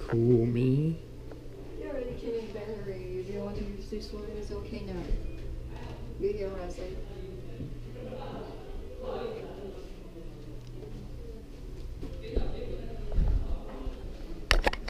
Cool me. You're already killing battery. If you want to use this one, it's okay now. You hear what I say?